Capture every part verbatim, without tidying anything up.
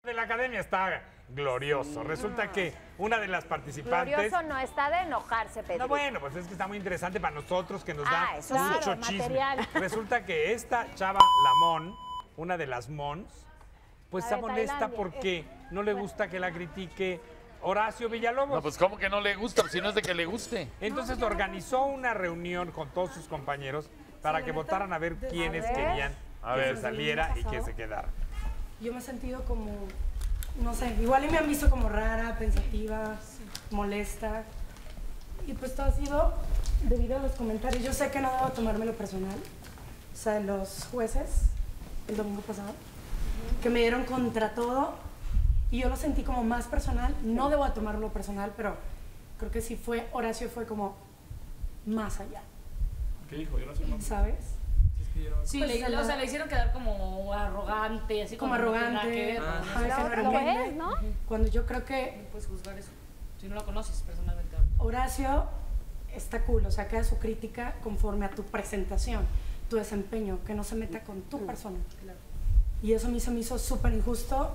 de la academia está glorioso. Resulta que una de las participantes... Glorioso no está de enojarse, Pedro. No, bueno, pues es que está muy interesante para nosotros, que nos Ah, da eso mucho claro, chisme. material. Resulta que esta chava, la Mon, una de las Mons, pues La está de molesta Tailandia. porque no le gusta que la critique Horacio Villalobos. No, pues ¿cómo que no le gusta? Si no es de que le guste. Entonces organizó una reunión con todos sus compañeros para que votaran a ver quiénes ver. querían A que ver. se saliera y que se quedara. Yo me he sentido como, no sé, igual y me han visto como rara, pensativa, molesta. Y pues todo ha sido debido a los comentarios. Yo sé que no debo tomármelo personal. O sea, los jueces, el domingo pasado, que me dieron contra todo. Y yo lo sentí como más personal. No debo tomarlo personal, pero creo que sí fue, Horacio fue como más allá. ¿Qué dijo? Yo no sé más. ¿Sabes? Sí, Pues, le, la- o sea, le hicieron quedar como arrogante, así Como como, no tiene nada arrogante. que ver, Ah. ¿no? Ajá, que no era Lo humilde. es, ¿no? Cuando yo creo que No puedes juzgar eso, si no lo conoces personalmente. Horacio está cool, o sea, que haga su crítica conforme a tu presentación, tu desempeño, que no se meta con tu persona. Y eso a mí se me hizo súper injusto.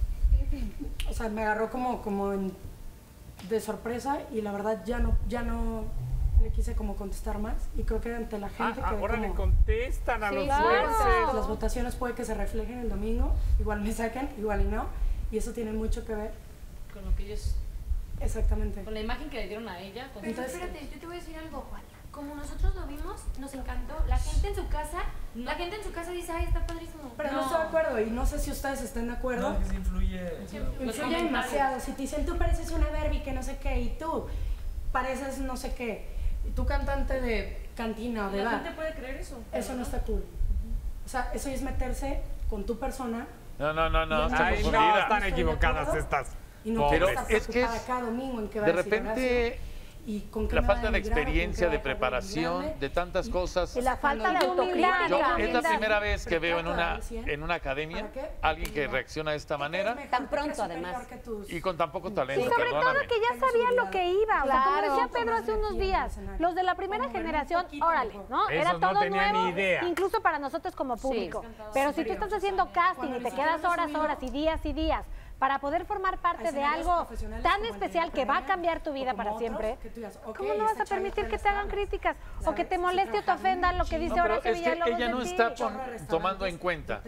O sea, me agarró como, como en- de sorpresa y la verdad ya no, ya no le quise como contestar más. Y creo que ante la Ah, gente que ahora como, le contestan a Sí, los claro. jueces. las votaciones puede que se reflejen el domingo, igual me saquen, igual y no. Y eso tiene mucho que ver Con lo que ellos, exactamente. con la imagen que le dieron a ella. Con Pero Entonces- espérate, yo te voy a decir algo, Juan. Como nosotros lo vimos, nos encantó. La gente en su casa, la gente en su casa dice, ay, está padrísimo. Pero no. No. estoy de acuerdo y no sé si ustedes estén de acuerdo. No, es que sí influye. o sea, Los Influye comentarios. demasiado. Si te dicen, tú pareces una Barbie que no sé qué, y tú pareces no sé qué, y tú cantante de cantina o de La bar, gente puede creer eso. eso no está cool. O sea, eso es meterse con tu persona No, no, no, no, está Ay, no, confundida. están Estoy de equivocadas acuerdo. estas. y no pobres. quiero estar Pero es que preocupada es- cada domingo en qué va De a decir repente, Horacio, y con qué la me va a falta de denigrar, o con qué experiencia, va a de dejar preparación, denigrarme. de tantas cosas. Y la falta de Cuando yo autocrítica. Yo, humildad, es la humildad. primera vez que Pero veo en trato de una, dar el cien. en una academia ¿Para qué? alguien Porque que diga, reacciona de esta "Es manera mejor, Tan tú crees pronto, superior además. que tus-". y con tan poco talento, Y sobre todo perdóname. que ya sabían lo que iba. O sea, como Claro. decía Pedro hace unos días, los de la primera Como ver un generación, poquito órale, mejor. ¿no? Esos Era no todo tenían nuevo, ni idea. incluso para nosotros como público. Pero si tú estás haciendo casting y te quedas horas, horas y días y días para poder formar parte de algo tan especial que va a cambiar tu vida para siempre, ¿cómo no vas a permitir que te hagan críticas o que te moleste o te ofenda lo que dice No, pero Horacio es que Villalobos ella de no ti? está con- tomando en cuenta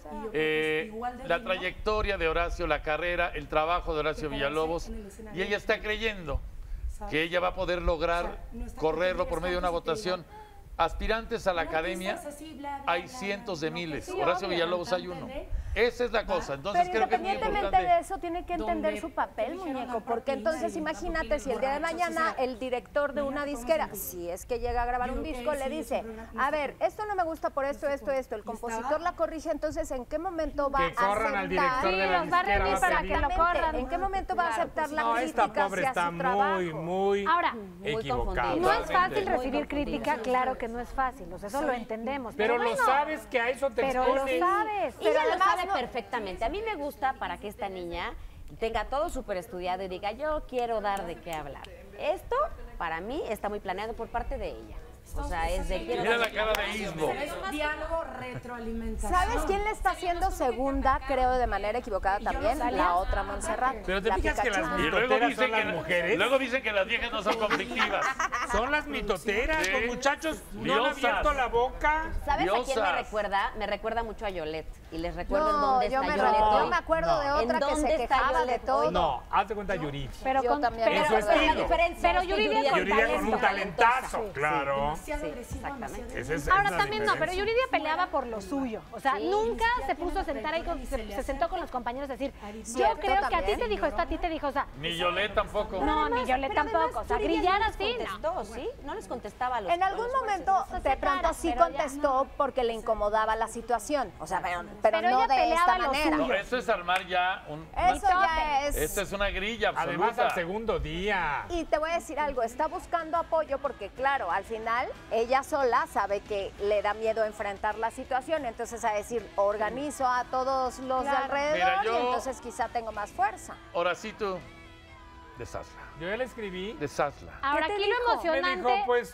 eh, la trayectoria de Horacio, la carrera, el trabajo de Horacio Villalobos, y ella está creyendo que ella va a poder lograr correrlo por medio de una votación. Aspirantes a la academia hay cientos de miles. Sí, Horacio obvio. Villalobos hay uno. Esa es la cosa. Entonces Pero creo que es muy independientemente importante. de eso, tiene que entender ¿Dónde? su papel, Dijeron muñeco, la porque entonces partida y imagínate la si el día de borrachos, mañana o sea, el director de una imagínate cómo disquera, se- si es que llega a grabar un Digo, disco, ok, le sí, dice, siempre una- no a sé ver, cómo. esto no me gusta por esto, sé esto, cómo. esto, el Y compositor estaba- la corrige, entonces ¿en qué momento va Que a corran al director aceptar? de la los va a disquera, reunir va a para pedir. que lo corran. ¿En qué momento va a aceptar la No, crítica esta pobre hacia está su trabajo? muy, muy Ahora, equivocada. no es fácil Totalmente. recibir crítica, claro que no es fácil, o sea, eso lo entendemos. Pero lo bueno, sabes que a eso te Pero lo expones. sabes. Ella Pero lo además sabe no- perfectamente. A mí me gusta para que esta niña tenga todo súper estudiado y diga, yo quiero dar de qué hablar. Esto, para mí, está muy planeado por parte de ella. O sea, es de quiero Mira dar la de qué cara hablar. de Ismo. Es diálogo, retroalimentación. ¿Sabes quién le está haciendo segunda, creo de manera equivocada también? La otra Montserrat. Pero te la fijas que Pikachu. las Y luego mitoteras dicen, son las que, mujeres. luego dicen que las viejas no son conflictivas. Son las mitoteras, Sí. los muchachos no han Diosas. abierto la boca. ¿Sabes a quién me Diosas. recuerda? Me recuerda mucho a Yolette. Y les recuerdo en No, dónde yo está me, Yolette yo hoy. me acuerdo No. de ¿En otra que dónde se está quejaba de Yolette todo. hoy? No, hazte cuenta Yuridia. Pero Yo con, también. pero- En su Pero la estilo. diferencia Pero es que Yuridia con Yuridia con un talento. talentazo, Sí, claro. Demasiado Sí, agresivo, exactamente. demasiado- Esa es- Ahora esa es la también no, pero diferencia. Yuridia peleaba por lo suyo. O sea, Sí. nunca Ni se siquiera puso a tiene sentar ahí, con- trayectoria, se, ni se se sentó hace. con los compañeros a decir, yo Cierto, creo que a ti también. te dijo esto, a ti te dijo, o sea, Ni Yolette tampoco. no, ni yo le Pero tampoco. además, O sea, Yuridia grillar no les así, no. contestó, ¿sí? No les contestaba a los En a algún los momento, jueces. de pronto sí contestó porque le incomodaba la situación. O sea, pero, pero Pero no ella de peleaba esta lo manera. No, eso es armar ya un... Eso ya es. Esta es una grilla absoluta. Además, al segundo día. Y te voy a decir algo, está buscando apoyo porque, claro, al final ella sola sabe que le da miedo enfrentar la situación, entonces a decir, organizo a todos los de alrededor Mira, yo- y entonces quizá tengo más fuerza. Ahora sí tú, deshazla, Yo ya le escribí. deshazla. Ahora, te aquí dijo? lo Me emocionante... dijo, pues,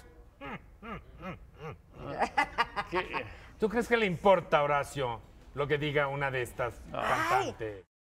¿Qué? ¿tú crees que le importa a Horacio lo que diga una de estas Ay. cantantes?